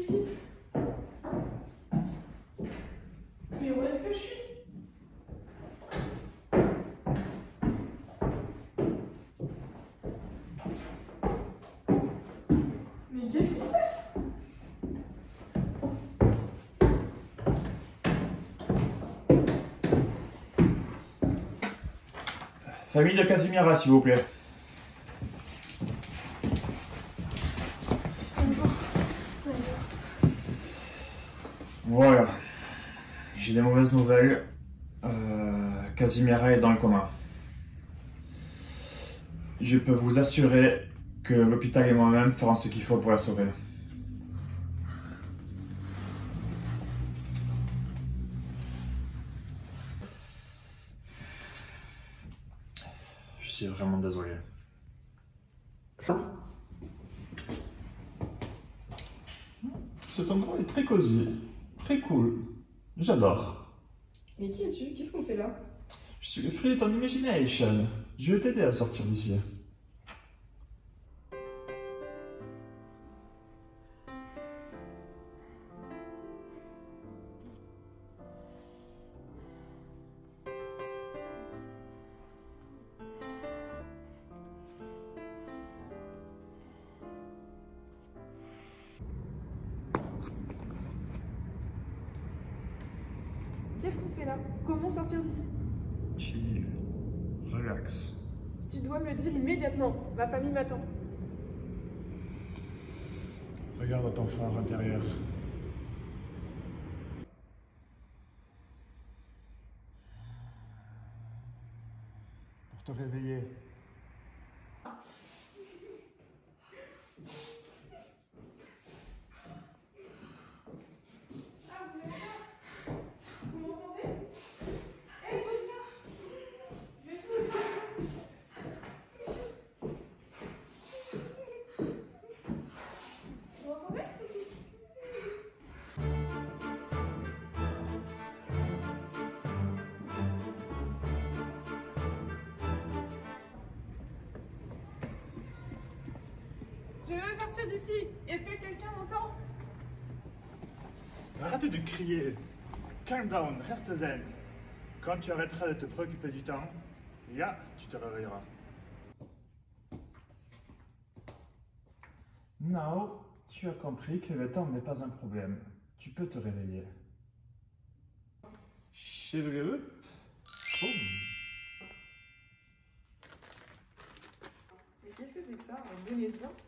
ici? Mais où est-ce que je suis? Mais qu'est-ce qui se passe? Famille de Casimira, s'il vous plaît. Bonjour. Voilà. J'ai des mauvaises nouvelles. Casimira est dans le coma. Je peux vous assurer que l'hôpital et moi-même ferons ce qu'il faut pour la sauver. Je suis vraiment désolé. Cet endroit est très cosy, très cool. J'adore. Mais qui es-tu? Qu'est-ce qu'on fait là? Je suis le fruit de ton imagination. Je vais t'aider à sortir d'ici. Qu'est-ce qu'on fait là? Comment sortir d'ici? Chill. Relax. Tu dois me le dire immédiatement. Ma famille m'attend. Regarde ton phare intérieur. Pour te réveiller. Vous m'entendez? Hé, Monica! Je vais essayer de faire ça. Vous m'entendez? Je veux sortir d'ici. Est-ce que quelqu'un m'entend? Arrête de crier. Calm down, reste zen. Quand tu arrêteras de te préoccuper du temps, là, tu te réveilleras. Now, tu as compris que le temps n'est pas un problème. Tu peux te réveiller. Cheveux. Boum. Mais qu'est-ce que c'est que ça? Un bonnet de vin?